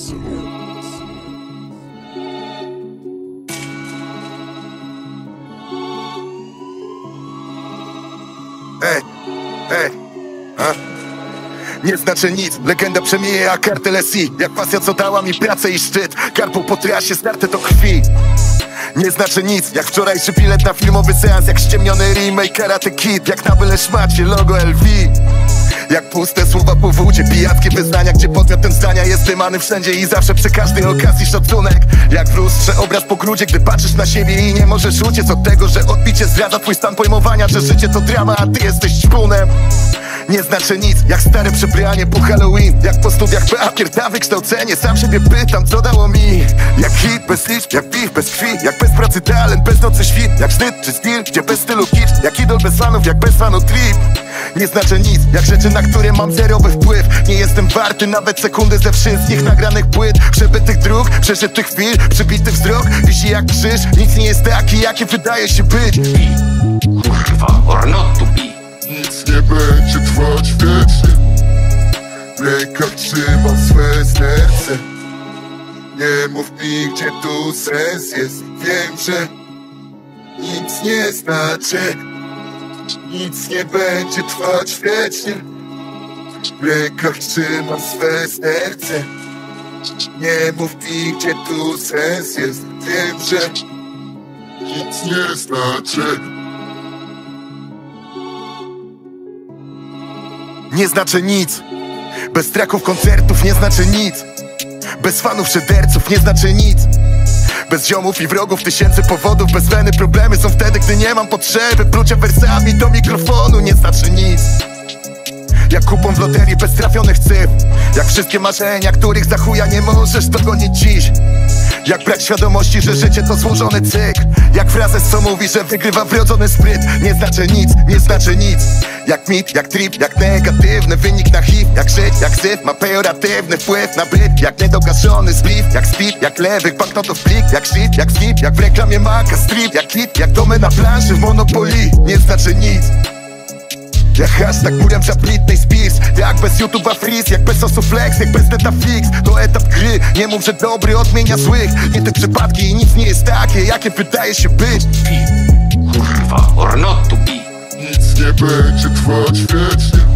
Nie znaczy nic, legenda przemija jak kartel SI. Jak pasja, co dała mi pracę i szczyt. Karpą po trasie, starte to krwi. Nie znaczy nic, jak wczorajszy bilet na filmowy seans. Jak ściemniony remake Karate Kid. Jak na byle szmacie logo LV. Jak puste słowa po wódzie, pijackie wyznania, gdzie podmiot ten zdania jest dymany wszędzie i zawsze przy każdej okazji szacunek. Jak w lustrze obraz po grudzie, gdy patrzysz na siebie i nie możesz uciec od tego, że odbicie zdradza twój stan pojmowania, że życie to drama, a ty jesteś ćpunem. Nie znaczy nic, jak stare przebranie po Halloween. Jak po studiach PA, pierdolę wykształcenie. Sam siebie pytam, co dało mi. Jak hit bez liczb, jak piw bez krwi. Jak bez pracy talent, bez nocy świt. Jak sznyt czy styl, gdzie bez stylu kicz. Jak idol bez fanów, jak bez fanu trip. Nie znaczy nic, jak rzeczy, na które mam zerowy wpływ. Nie jestem warty nawet sekundy ze wszystkich nagranych płyt. Przebytych dróg, przeżytych chwil. Przybity wzrok, wisi jak krzyż. Nic nie jest taki, jakie wydaje się być. Kurwa, or not to be. Nic nie będzie trwać wiecznie. W rękach trzymam swe serce. Nie mów mi, gdzie tu sens jest. Wiem, że nic nie znaczy. Nic nie będzie trwać wiecznie. W rękach trzymam swe serce. Nie mów mi, gdzie tu sens jest. Wiem, że nic nie znaczy. Nie znaczy nic. Bez traków koncertów nie znaczy nic. Bez fanów szyderców nie znaczy nic. Bez ziomów i wrogów tysięcy powodów. Bez weny problemy są wtedy, gdy nie mam potrzeby. Plucia wersami do mikrofonu nie znaczy nic. Jak kupon w loterii bez trafionych cyfr. Jak wszystkie marzenia, których za chuja nie możesz dogonić dziś. Jak brak świadomości, że życie to złożony cykl. Jak frazes, co mówi, że wygrywa wrodzony spryt. Nie znaczy nic, nie znaczy nic. Jak mit, jak trip, jak negatywny wynik na HIV. Jak żyć, jak syf, ma pejoratywny wpływ na byt. Jak niedogaszony spliff, jak speed, jak lewych banknotów plik. Jak shit, jak skip, jak w reklamie maka strip. Jak hit, jak domy na planszy w Monopoly. Nie znaczy nic. Jak hashtag murem za Britney Spears. Jak bez YouTube'a freeze, jak bez osu flex, jak bez Netflix. To etap gry, nie mów, że dobry odmienia złych. Nie te przypadki i nic nie jest takie, jakie wydaje się być. Kurwa, or not to be. Nic nie będzie trwać wiecznie.